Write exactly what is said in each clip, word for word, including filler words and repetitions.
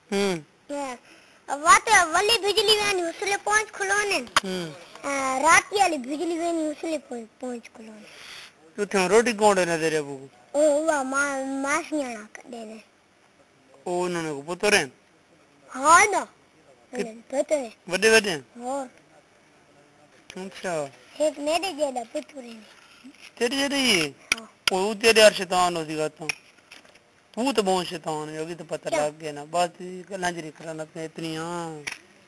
हम्म वाते वाली बिजली वाली उसले पहुंच खुलोने हम्म रात वाली बिजली वाली उसले पहुंच खुलोने तू थे रोटी कौन देने दे रे बुक ओ वा मा मासियाना देने ओ उन्होंने को पुत्र है हाँ ना पुत्र है बड़े बड़े हाँ अच्छा एक मेरे जैसा पुत्र है तेरे जैसे ही हाँ वो तेरे यार शैतान हो दिखा तो वो तो बहुत शैतान है अभी तो पता लग गया ना बात लंजरी कराना अपने इतनी हाँ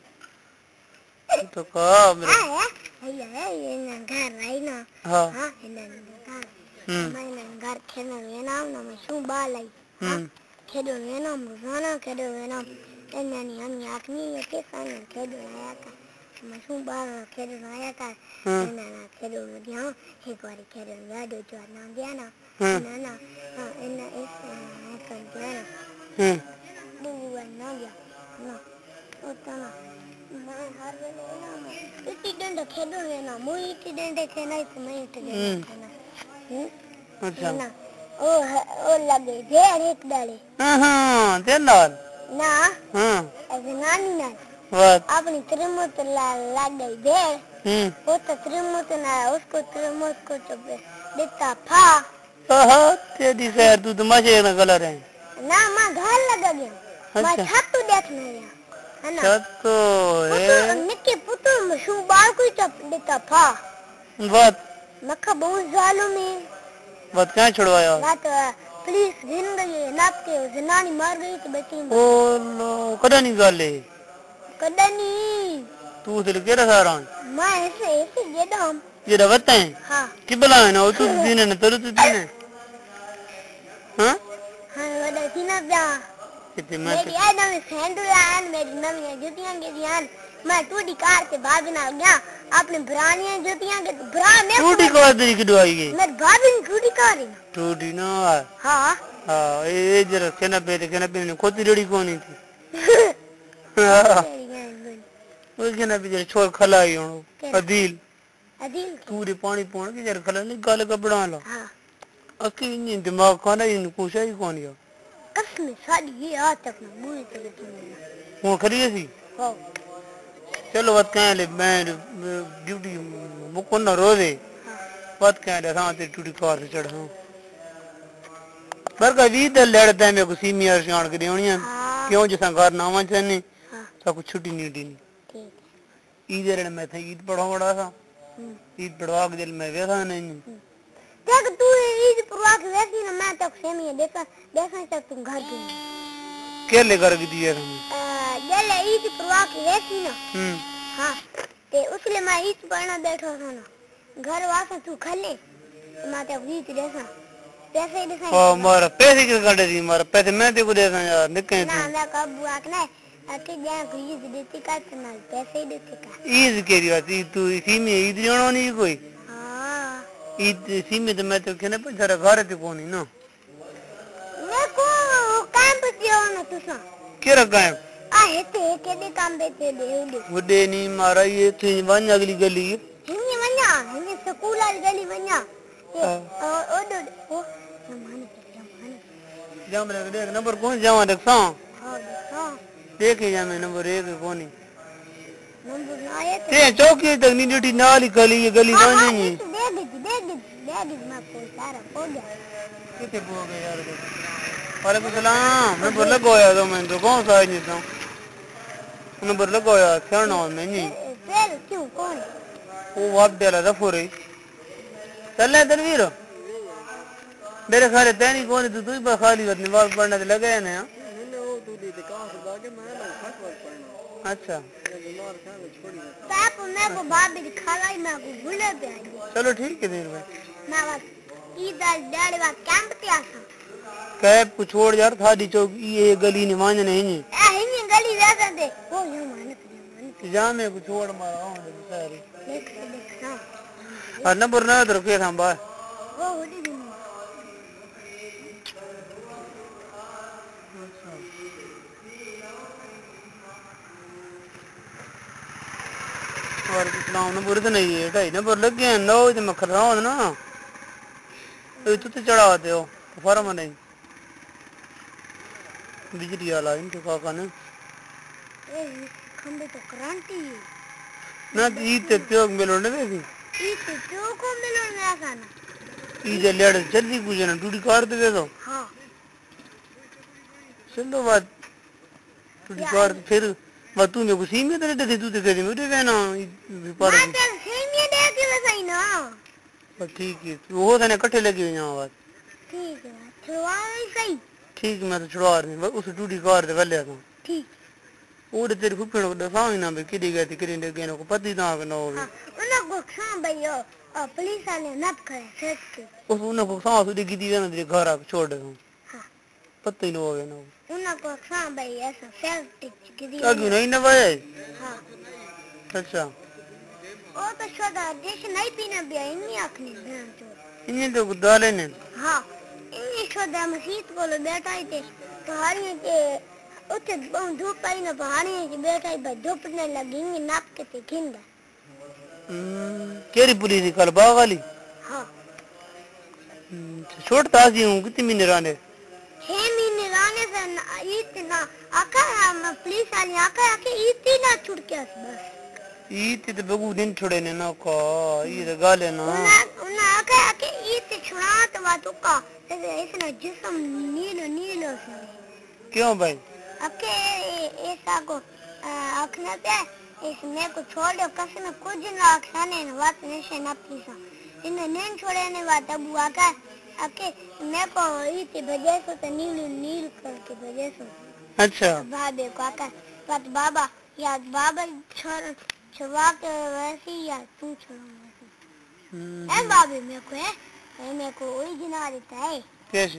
तो कहाँ मेरे हाँ है ये ना घर है ना हाँ हाँ है ना घर मैं ना घर खेलने में ना ना मैं शू बाल आई हाँ खेलो में ना मुझाना खेलो में ना इन्हें नहीं हम याक नहीं ये कैसा ना खेलो आया का मैं शू बाल खेलो आया का इन्हें ना खेलो में दिया एक बार खेलो में याद हो जो ना दिया ना ना ना हाँ इन्हें इस इन्हें कर दिया ना बुआ ना दिया ना उतना मैं हर वेले ना मैं इतनी डंडा खेलो है ना मुझे इतनी डंडे खेलना है तो मैं इतनी डंडे खेलना हम्म अच्छा ना ओ ओ लगे ढेर एक डाले हाँ हाँ ढेर डाल ना हाँ ऐसे नानी ना what अपनी त्रिमुत ला लग गई ढेर हम्म वो तो त्रिमुत ना उसको त्रिमुत को तो देता था हाँ तेरी सैर तू तो मजे ना कलर है ना मैं घर लगा गया मैं छत तो देखने गया है ना छत तो है निके पुत्र मशू बाल कोई चप देता था बात मक्खा बहुत जालो में बात क्या छुड़वाया बात पुलिस गिन गई नाप के जनानी मार गई तो बची ओ लो कदा नहीं गाले कदा नहीं तू तो के रहा रहा मैं ऐसे ऐसे ये दाम ये रवता है हाँ कि बुला है ना तू दीने ना तेरे तू दीने हाँ हाँ वाला सीना प्या मेरी आज नवी सैंडल आन मेरी नवी जूतियां के दियान मैं टूटी कार से भाभी ना गया अपने भरानियां जूतियां के भरा में टूटी कार तेरी की दवाई की मेरी भाभी ने टूटी कार है टूटी ना हाँ हाँ ये जरा कहना बेटे कहना बेटे खोती रेडी कौन ही थी हाँ वो कहना भी जरा छोड़ खलाई हूँ अदील अदील तू रे पानी पौन के जरा खला नहीं गाले का बड़ा ला हाँ अकी नहीं दिमाग खाना इन कुछ ही कौन या कसम साड़ी ये आज तक ना बुरी तरह की वो खरी सी हाँ चलो बात क्या ले मैं ड्यूटी मुकुन ना रोजे बात क्या ले हाँ तेरी ड्यूटी कार से चढ़ा हूँ पर कभी तो लड़ता है मेरे को सीमियर शान के देवनिया क्यों जैसा घर नामा चलने सब कुछ छुट्टी नहीं दी ईद रे मैं था ईद पढ़ा बड़ा था ईद पढ़वा के दिल में वैसा नहीं देख तू ईद पढ़वा के वैसी ना मैं तक सेमी देखा देखा तक तुम घर के क्या लेकर के दिया तुमने ये ले ईद पढ़वा के वैसी ना हाँ ते उसले मैं ईद पढ़ना बैठा था ना घर वासा तू खले मैं तक ईद देखा पैसे दिखाई ओ मारा पैसे किस काटे दी मारा पैसे मैं तेरे को देता यार निकल ना मैं कब बुआ के ना अके जा को ईद देती का ना पैसे देती का ईद के दिया ती तू इसी में ईद जानो नहीं कोई हां ईद इसी में तो मैं तो कहने पर जरा घर ते कोनी ना मैं को काम पे जाओ ना तू सा क्या रखा है आ हेते के दे काम देते दे दे वो दे नहीं मारा ये थी वन अगली गली हिनी वन्या हिनी स्कूल वाली गली वन्या ये ओ दो ओ जाम रे देख नंबर कौन जावा देख सा हां हां देखे जा मैं नंबर एक कोनी नंबर ना आए ते चौकी तक नी ड्यूटी नाल ही गली ये गली वन नहीं दे दे दे दे दे दे मैं को सारा हो गया किथे हो गया यार वालेकुम सलाम मैं बोल गया तो मैं तो कौन सा नहीं था नंबर लगाया क्या नाम है नहीं फिर क्यों कौन वो वाप डेला था फोरे चल ले तनवीर मेरे सारे तैनी कौन तू तू ही खाली अपनी बात पढ़ने ते लगे ना अच्छा पाप मैं को बाप भी खाला ही मैं को भूले पे चलो ठीक है देर भाई मैं बस इधर डैडी वा कैंप पे आसा कैब को छोड़ यार थाडी चौक ये गली ने मान नहीं है ए हिनी गली वैसा दे वो यो मान जा मैं को छोड़ मारा हूं सारी देख देख हां और नंबर ना तो रखे हम बा वो होडी दिन और इस्लाम नंबर तो नहीं है ढाई नंबर लग गए नौ तो मैं कर रहा हूं ना तो तू तो चढ़ाते हो फॉर्म नहीं बिजली वाला इनके काका ने ए खंबे तो करंट ही है ना ईते प्योग मिलोने दे दी ईते प्योग को मिलोने आका ना ई जे लेड़ जल्दी पूछे ना टूटी कार दे दो हाँ चलो बात टूटी कार फिर बात तू मेरे को सीमित रहते थे तू तो कहती मुझे कहना पर मैं तेरे सीमित देती बस आई ना ठीक है वो तो ने कट्ठे लगे हुए यहाँ बात ठीक है छुड़वा सही ठीक मैं तो छुड़वा रही उस टूटी कार दे वाले था ठीक वो तेरी फुफड़ को दफा ही ना भाई किडी गई थी किडी गई ना को पति ना के ना हो हाँ उन्हें को खां भाई ओ पुलिस वाले नत करे सेट के उस उन्हें को सांस उड़ी गिरी ना तेरे घर आके छोड़ दे हाँ पता ही ना होवे ना उन्हें को खां भाई ऐसा सेट गिरी आगे नहीं ना भाई हाँ अच्छा ओ तो छोटा देश नहीं पीना भी है नहीं आखने बहन चोर इन्हें तो डाले ने हाँ इन्हें छोटा मसीत को लो बैठा ही थे पहाड़ियों के उठे धूप आई ना पहाड़ियों के बैठा ही बस धूपने लगी नाप के थे खिंदा केरी पुलिस कल बाग वाली हाँ छोड़ता सी हूँ कितनी महीने रहने छह महीने रहने से इतना आका हम पुलिस वाले आका आके इतना छुट गया बस ईते तो बगू दिन छोड़े ने ना का ये तो गाले ना उन्हें उन्हें आके आके इतने छुड़ा तो बात का इसने जिस्म नीलो नीलो से क्यों भाई आके ऐसा को आखने पे इसने को छोड़ दो कसम कुछ ना आखने ने बात नशे ना पीसा इन्हें नहीं छोड़े ने बात अब आका आके मैं को इतने बजे सो तो नील नील करके बजे सो अच्छा बाबे को आका बात बाबा याद बाबा छोड़ छुड़वा के वैसे या तू छोड़ो ए बाबे मेरे को है मेरे को वही गिना देता है कैसे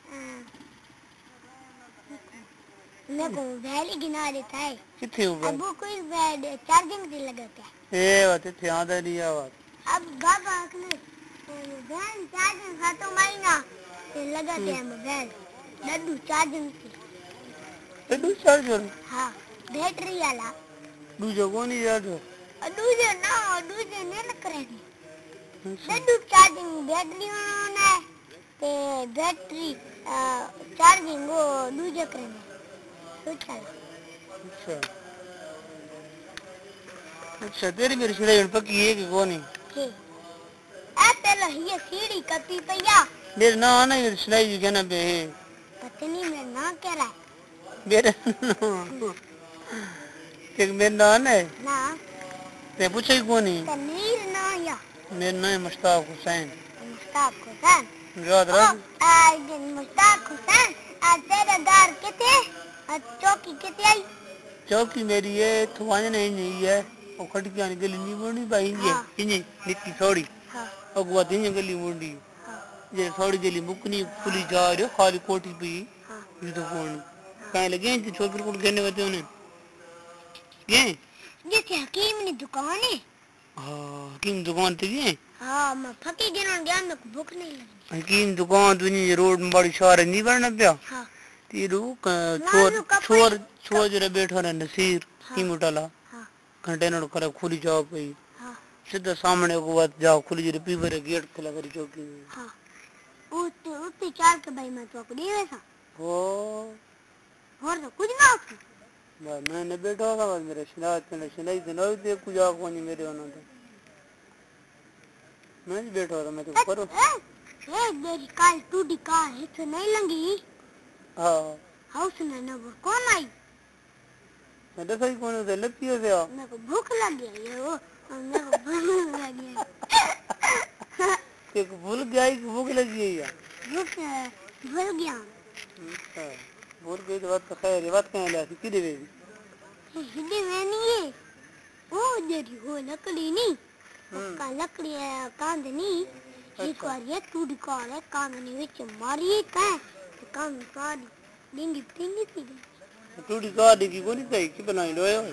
मेरे को वैली गिना देता है कितने हुआ अब वो कोई बैड चार्जिंग से लगाता है ए बात इतने आधा नहीं आवाज अब बाबा ने वैन चार्जिंग खत्म आई ना तो लगाते हैं मोबाइल लड्डू चार्जिंग से लड्डू चार्जर हाँ बैटरी वाला दूसरा कौन ही याद हो दूसरे ना दूसरे नहीं करेंगे लड्डू चार्जिंग बैटरी होना है ते बैटरी चार्जिंग वो दूसरे करेंगे सोचा अच्छा अच्छा तेरी मेरी सीढ़ी पक्की है कि कौन है के ए पहले ये सीढ़ी कपी पैया मेरे ना आना ये सिलाई जी कहना बे पता नहीं मैं ना कह रहा मेरे कि मेरा नाम है ना ते पूछे ही कौन है तनीर ना या मेरा नाम है मुश्ताक हुसैन मुश्ताक हुसैन याद रख आज मुश्ताक हुसैन आज तेरा घर किथे आज चौकी किथे आई चौकी मेरी है थवाने नहीं नहीं है वो खटकियां गली नहीं मुंडी भाई ये इन्हें नित्ती थोड़ी हाँ अगवा दिन गली मुंडी हाँ ये थोड़ी गली मुकनी पुली जा रहे खाली कोठी पे हाँ ये तो कौन कहीं लगे हैं छोकर को घेरने वाले उन्हें ये जैसे हकीम की दुकान है हाँ हकीम दुकान तो ये हाँ मैं फकी गिनन गया मेरे को भूख नहीं लगी हकीम दुकान तो नहीं रोड में बड़ी शहर नहीं बनना पिया हाँ तीरू छोर छोर छोर जरा बैठा रहे नसीर की मुटाला हाँ घंटे नोट करे खुली जाओ पे हाँ सीधा सामने को बात जाओ खुली जरा पीवर गेट खुला करी चौकी में हाँ उत उत चार के भाई मैं तो को नहीं वैसा हो और तो कुछ ना उसको बस मैंने बैठा था बस मेरे शिनायत करने शिनायत दिन और देख कुछ आग कोनी मेरे होना था मैं भी बैठा था मैं तो करो ए मेरी कार टूटी कार है तो नहीं लगी हाँ हाउस में ना वो कौन आई मैं देखा ही कौन होता है लपी होते हो मेरे को भूख लगी है ये वो मेरे को भूख लगी है एक भूल गया कि भूख लगी है यार भूख भूल गया अच्छा भूल गई तो बात तो खैर है बात कहाँ लाती किधर गई हिंदी में नहीं है वो जरी हो लकड़ी नहीं का लकड़ी है कांद नहीं एक बार ये टूट कार है कांद नहीं विच मारी का कांद सारी डिंगी पिंगी थी टूटी कार की कौन थी कि बनाई लो है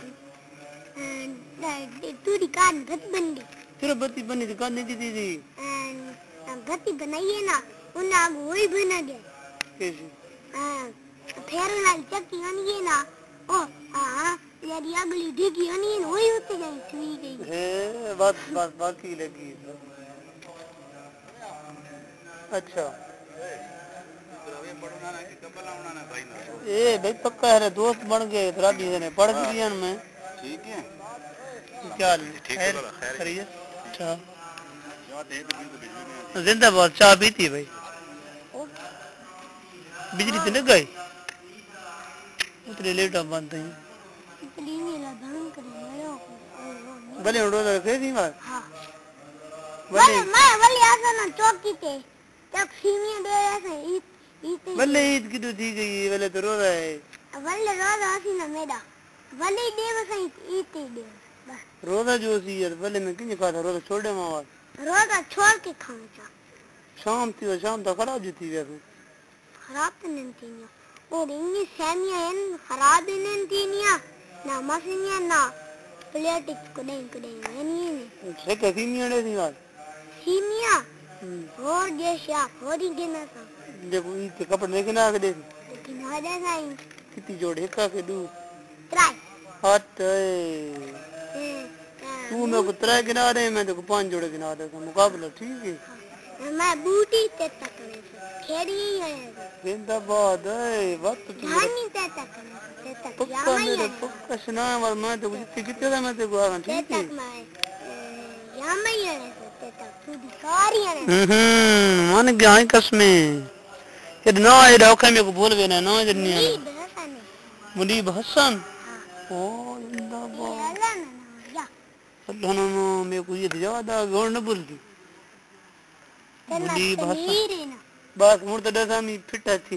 टूटी कार गत बन गई सिर्फ बत्ती बनी थी कार नहीं थी थी गति बनाई है ना उन आग वही बना गया कैसे फेर वाली चक्की होनी है ना ओ हाँ यार ये अगली डिगी होनी है वही होती गई छुई गई है बात बात बाकी लगी अच्छा ए भाई पक्का है दोस्त बन गए राबी ने पढ़ भी दिया मैं ठीक है क्या खैर खैरियत अच्छा जिंदाबाद चाय पीती भाई बिजली तो नहीं गई उतरे लेट अब बनते हैं भले रोज रखे थी बात भले मैं भले आसा ना चौकी पे तक सीमिया दे ऐसे ईद ईद भले ईद की तो थी गई भले तो रो रहा है भले रोजा आसी ना मेरा भले दे बस ईद दे बस रोजा जो सी यार भले मैं किन्हीं खाता रोजा छोड़े मावा रोजा छोड़ के खाऊं चा शाम थी और शाम तक खराब थी वैसे खराब तो नहीं थी ना और इन्हीं सेमिया इन खराब नहीं थी ना ना मसीनिया ना प्लेटिक को नहीं को नहीं ये नहीं से कैसी मियाँ ने थी बात सीमिया और जैसे आप और ही गिना था देखो ईद के कपड़े नहीं गिना के देख लेकिन हो जाएगा इन कितनी जोड़े का के दू ट्राई हट तू मेरे को त्रै गिना रहे मैं तेरे को पांच जोड़े गिना रहा था मुकाबला ठीक है मैं बूटी ते तक ले खेड़ी है जिंदाबाद है वक्त तू धानी ते तक ले ते तक पक्का मेरे पक्का सुना और मैं तो जितने कितने था मैं तेरे को आगा ठीक है या मैं ये ते तक तू दिखारी है हम्म मान गया है कसमें ये ना ये रखा मेरे को बोल भी ना ना जन्नी है मुनीब हसन ओ जिंदाबाद अल्लाह ना मेरे को ये याद आ गया न भूल गई मुनीब हसन बस मुझे तो डर मी फिटा थी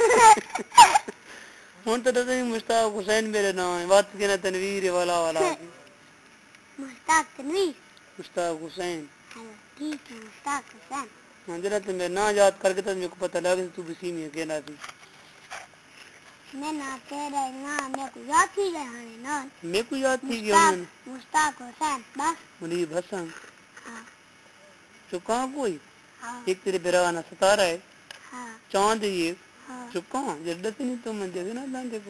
मुझे तो डर मुश्ताक हुसैन मेरे नाम है बात के ना तनवीर वाला वाला मुश्ताक तनवीर मुश्ताक हुसैन ठीक है मुश्ताक हुसैन हाँ जरा तुम ना याद करके तो मेरे को पता लगा कि तू भी सी में कहना थी मैं ना तेरा ना मेरे को याद थी गया है ना मेरे को याद थी गया मैंने मुश्ताक हुसैन बस मुनीब हसन हाँ जो कहाँ कोई हाँ एक तेरे बेराना सतारा है हाँ चांद ये हाँ जो कहाँ जल्दी नहीं तो मैं देखे ना जान देखो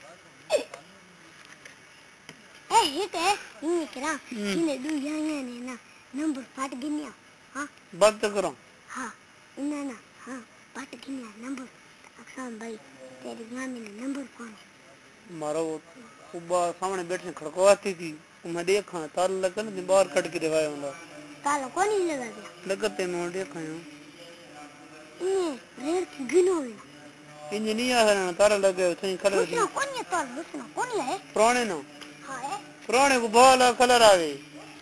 ए हित है ये करा इन्हें दो यहाँ ने ना नंबर पाट गिनिया हाँ बात तो करो हाँ इन्हें ना हाँ पाट गिनिया नंबर अक्सर भाई तेरे यहाँ में नंबर कौन मारा वो उबा सामने बैठने खड़कवाती थी मैं देखा ताला लगा ना बाहर कट के दिखाया होगा ताला कौन ही लगा दिया लगते मैं देखा हूँ इन्हें रेड की गिनो में इंजन नहीं आ रहा ताला लगे उसे कलर दूसरा कौन है ताला दूसरा कौन है पुराने ना हाँ है पुराने को बहुत कलर आ गए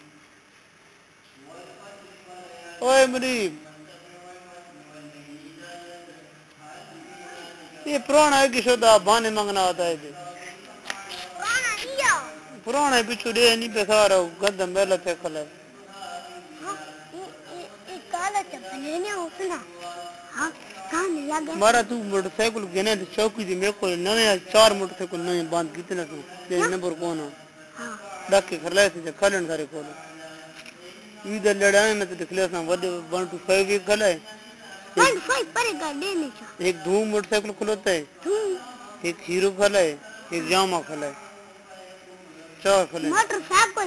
ओए मुनीब ये पुराना है कि शुद्ध बहाने मांगना आता है पुराना नहीं है पुराना है पिछू दे नहीं पे सारा गंदा मेला ते कलर हाँ ये ये ये काला चप्पल है ना उसना हाँ कहाँ नहीं लगा मारा तू मोटरसाइकिल गिने तो चौकी थी मेरे को नए चार मोटरसाइकिल नए बांध कितने तू ये नंबर कौन है हाँ डाके खरलाए थे खलन सारे को इधर लड़ाए में तो दिखले ना वन वन टू फाइव एक खलाए वन फाइव पड़ेगा लेने का एक धूम मोटरसाइकिल खुलता है एक हीरो खलाए एक जामा खलाए चार खलाए मोटरसाइकिल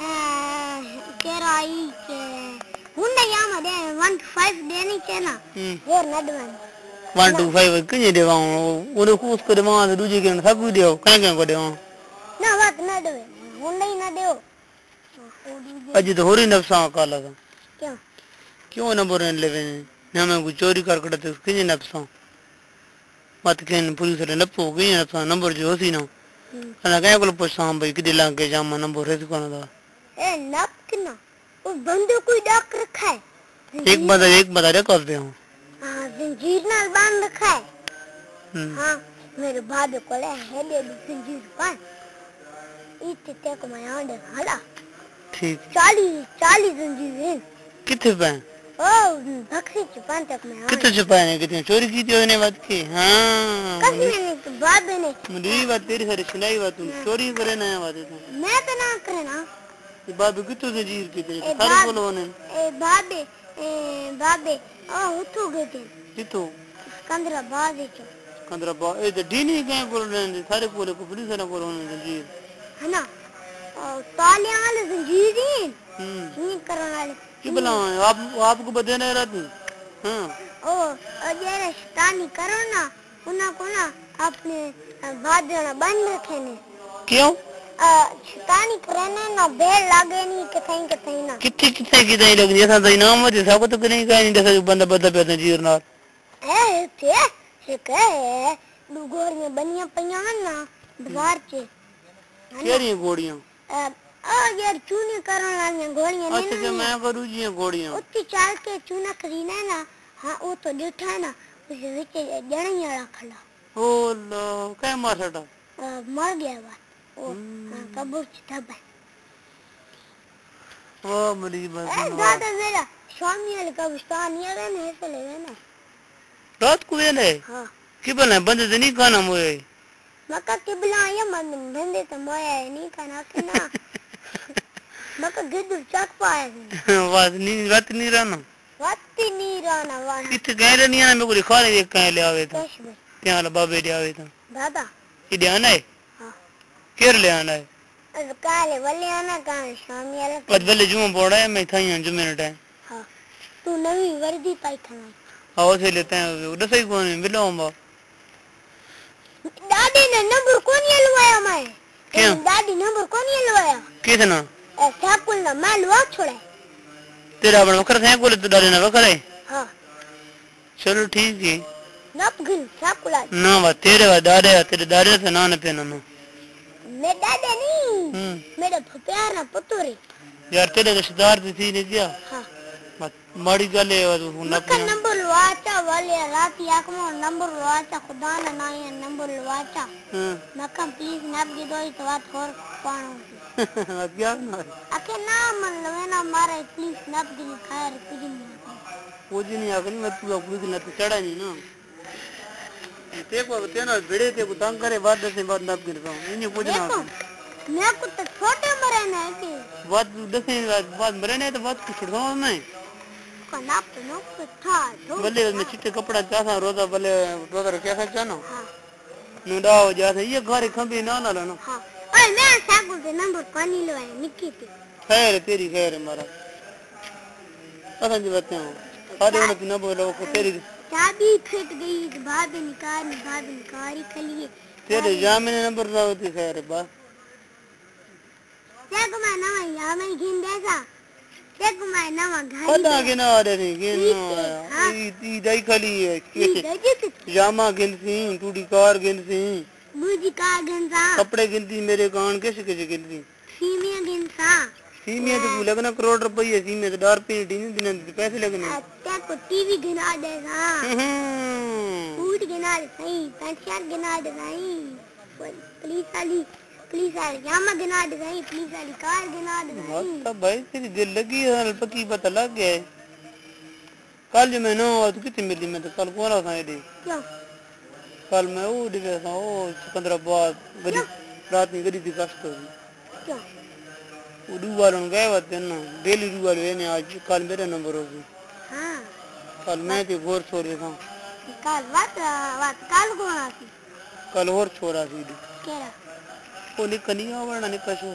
केराई के हुंडा यामा दे वन टू फाइव देने के ना और नडवन वन टू फाइव किन्हीं देवां उन्हें कुछ कर देवां तो दूसरे के ना सब कुछ देवां कहीं कहीं कर देवां ना बात ना दे हुंडा ही ना दे अजी तो हो रही नफ्सा काला था क्यों क्यों नंबर ले वे ना मैं कुछ चोरी कर करते किन्हीं नफ्सा मत कहने पुलिस ने नपो किन्हीं नफ्सा नंबर जो सी ना अना कहीं को पूछा भाई किधर लग के जामा नंबर है कौन था ए नप किना उस बंदे कोई डाक रखा है एक बंदा एक बंदा रे कर दे हूं हां जंजीर नाल बांध रखा है हां मेरे भाभी को ले है दे जंजीर बांध इतने तक मैं आंडे हला ठीक चालीस चालीस जंजीर है कितने पे ओ बक्से छुपान तक मैं कितने छुपाए कितने चोरी की थी उसने बात की हाँ कसम ने बाबे ने मुझे ये बात तेरी सारी सुनाई बात तुम चोरी करे ना बात है मैं तो ना करे ना ये बाबू कितने से जीर की थी सारे बोलो उन्हें ए बाबे ए बाबे ओ उठो गए थे कितो कंदरा बाजे के कंदरा बा ए तो डीनी कहीं बोल रहे हैं सारे बोले को पुलिस ने बोलो उन्हें जीर है ना और ताले वाले जंजीर ही हम्म नहीं करने वाले की बोला आप आपको बताने रहती हाँ ओ अजय शैतानी करो ना उन्हें को ना अपने वादना बंद रखे ने क्यों शैतानी करने ना बेल लागे नहीं कहीं कहीं ना किथे किथे किथे लोग जैसा तो इनाम हो जैसा को तो नहीं कहीं जैसा बंदा बंदा पे जीर नाल है थे ये कहे दुगोर में बनिया पइया ना बाजार के केरी गोड़ियां आ यार चूने करन वाली गोड़ियां नहीं अच्छा मैं करू जी गोड़ियां उठी चाल के चूना करीना ना हां वो तो देखा है ना उस विच जणिया रखला ओ लो काय मारटा मर गया बा ओ कब्र दबा ओ मरी बस दादा मेरा स्वामी वाले कब्रिस्तान ये है ना ऐसे ले ना रात को वेले हां कि बने बंदे नहीं खाना मोए मका के बुलाया मन बंदे तो मोया नहीं खाना के ना मका गिद्ध चक पाए वाद नहीं रात नहीं रहना रात नहीं रहना वाला किथे गए नहीं आना मेरे को दिखा ले कहीं ले आवे तो क्या ला बाबे ले आवे तो दादा इधर आना है हां केर ले आना है अब काले वाले आना कहां स्वामी वाले पर वाले जुम्मा पड़ा है मैं थाई जुम्मे ने टाइम हां तू नवी वर्दी पाई खाना आओ से लेते हैं दसई कौन मिलो हम दादी ने नंबर कौन ये लवाया मैं क्यों दादी नंबर कौन ये लवाया कितना ऐसा कुल ना मैं लवा छोड़ा तेरा बड़ा वकर है कोले तो डाले ना वकर है हां चलो ठीक है नप गिन सब कुला ना वा तेरे वा दादे तेरे दादे से ना न पे ना मैं दादा नहीं मेरे प्यारा पुत्रे यार तेरे रिश्तेदार थी ने क्या हां माड़ी गल है मक्का नंबर लवाचा वाले रात याक में नंबर लवाचा खुदा ना ना ये नंबर लवाचा मक्का प्लीज नब के दो तो बात और पाणो क्या ना अके ना मन लवे ना मारे प्लीज नब के खैर कुछ नहीं वो जी नहीं आगनी मैं तू कुछ ना तो चढ़ा नहीं ना ते को तेना भिड़े ते को तंग करे बाद से बाद नब गिर पाऊं इन्हीं कुछ ना मैं को तो छोटे मरे ना के बाद दस बाद मरे नहीं तो बाद कुछ छोड़ो मैं नाप तो नो था भले में चिट्टे कपड़ा चासा रोजा भले रोजा कैसा चानो हां नु डाओ जासे ये घर खंबे ना ना ना हां ओए मैं सागुल के नंबर पानी लवाए निकी थी खैर तेरी खैर मारा असन जी बातें हो आधे ने न बोलो को तेरी चाबी फट गई बाद निकाल बाद निकाली खलिए तेरे जामिन नंबर लाओ थी खैर बा देखो मैं ना या मैं गिन देगा देखो मैं ना घर पता के ना रे नहीं गिन ई ई दई खली है जामा गिनसी टूडी कार गिनसी दूजी कार गिनसा कपड़े गिनती मेरे कान कैसे कैसे गिनती सीमिया गिनसा सीमिया तो लगना करोड़ रुपए सीमिया तो डर पे दिन दिन पैसे लगने अच्छा को टीवी गिना देगा फूड गिना दे सही पेंशन गिना दे सही पुलिस वाली पुलिस वाली जामा गिना दे सही पुलिस वाली कार गिना दे सही मतलब भाई तेरी दिल लगी है पक्की पता लग गया कल जो मैं ना तो कितनी मिली मैं तो कल कौन रहा था ये क्यों कल मैं वो दिखे था वो पंद्रह बाद गरी रात में गरी थी कष्ट होगी क्यों वो डूबालों गए होते ना डेली डूबाल हुए ने आज कल मेरे नंबर होगी हाँ कल मैं थी घोर छोड़ था कल बात बात कल कौन आती कल और छोड़ा थी केरा वो निकनी आवरना निकशो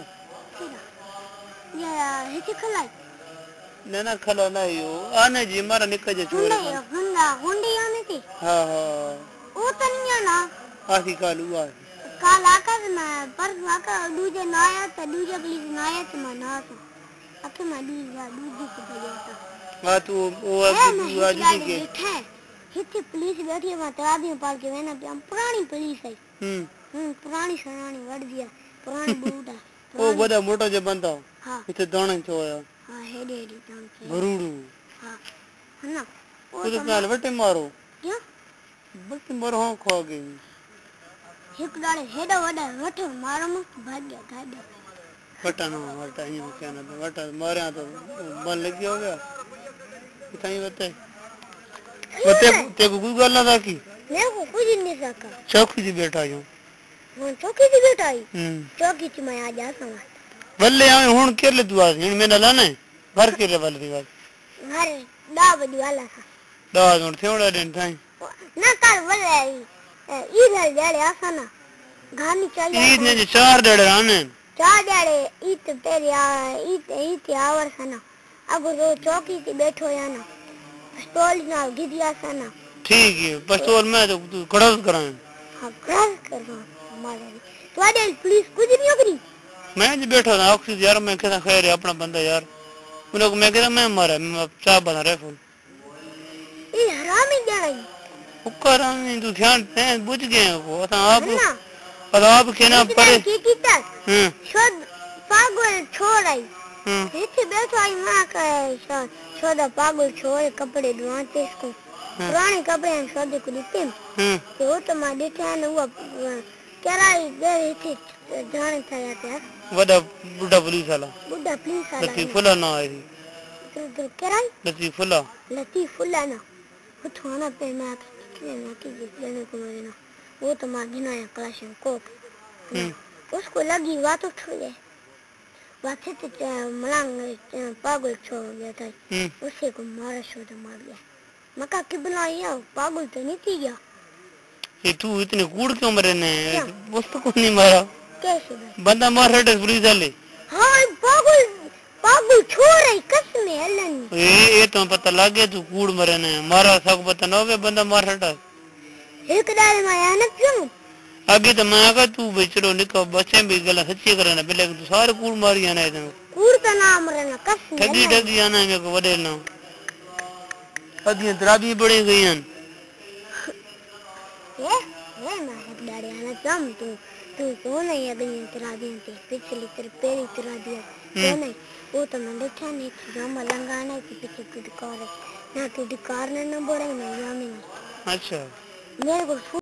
केरा ये हिच खलाई ना ना खला नहीं हो आने जी मारा निकल जे छोड़ हुंडा हुंडा हुंडी आने थी हाँ हाँ वो तो नहीं है ना आसी काल हुआ काल आकर मैं पर आकर दूजे नाया तो दूजे पुलिस नाया तो मैं ना तो अके मैं दूजे दूजे को भेजा था हाँ तो वो अब आज के है हित पुलिस बैठी है मैं तरादी पाल के मैंने पुरानी पुलिस है हम्म हम्म पुरानी सरानी वड़ दिया पुरानी बूटा वो बड़ा मोटा जो बनता हां इथे दाने चोया हां हेडी हेडी दान के गरुड़ू हां है ना वो तो काल बटे मारो क्या बटे मारो हां खा गई एक डाले हेडा वडा वठो मारो मत भाग गया गाड़ी बटा ना बटा ये क्या ना बटा मारे तो बन लग गया हो गया इतना ही बता बते ते को गूगल ना की मैं को कुछ नहीं सका चौकी जी बैठा हूं मैं चौकी जी बैठा ही हम्म चौकी च मैं आ जा समा बल्ले आवे हुन के ले तू आ मैं ना लाने घर के ले वाले दी बात घर दा बदी वाला था दा जोड़ थोड़ा दिन थाई ना कर बल्ले इधर जाले आसना गानी चाहिए ईद ने चार डेढ़ आने चार डेढ़ ईद तेरी ईद ईद आवर सना अब रो चौकी पे बैठो या ना स्टॉल ना गिदिया सना ठीक है पिस्तौल मैं तो तू खड़ा करां हां खड़ा करवा मारे ਤੁਹਾਡੇ पुलिस कुछ नहीं करी मैं जी बैठा था ऑक्सीजन यार मैं कहता खैर है अपना बंदा यार उन लोग मैं कहता मैं मारा मैं चाह बना रहा फुल ये हरामी जाई उकर हम तू ध्यान से बुझ गए वो था आप ना पर आप कहना परे की कीता हां शुद्ध पागल छोड़ आई हां इथे बैठो आई मां का शुद्ध पागल छोड़ कपड़े धोते इसको पुराने कपड़े हम शुद्ध को देते हां तो वो तो मां देखा ना वो कराई गए थे जाने था यार वड़ा बुढ़ा पुलिस वाला बुढ़ा पुलिस वाला लतीफुल्ला ना आई तो तो कराई लतीफुल्ला लतीफुल्ला ना वो थाना पे मैं ना कि लेने को मेरे ना वो तो मां गिनाया क्लाशन कोक उसको लगी बात उठ गई बात से मलांग पागल छोड़ गया था उसे को मारा शोध मार गया मका के बुलाया पागल तो नहीं थी गया ये तू इतने कूड़ क्यों मरे ने उसको नहीं मारा कैसे बंदा मार हटे पुलिस वाले हां पागल पागल छोड़ रही कसम है अल्लाह ए ये तो पता लग गया तू कूड़ मरे ने मारा सब पता न होवे बंदा मार हटा एक डाल में आया ना क्यों आगे तो मैं कहा तू बेचड़ो निको बच्चे भी गला सच्ची करे ना पहले तू सारे कूड़ मारी आना है कूड़ का नाम रहना कसम ठगी ठगी आना है मेरे को वडे ना अदियां तराबी बड़ी गई हैं ये ये मैं डाड़े आना चम तू तू कौन है ये गई तराबी ते पिछली तेरे पेरी तराबी कौन है वो तो मैं देखा नहीं जाम लंगाना के पीछे कुछ कर ना तू दिकार ने न बोले ना यामी अच्छा मेरे को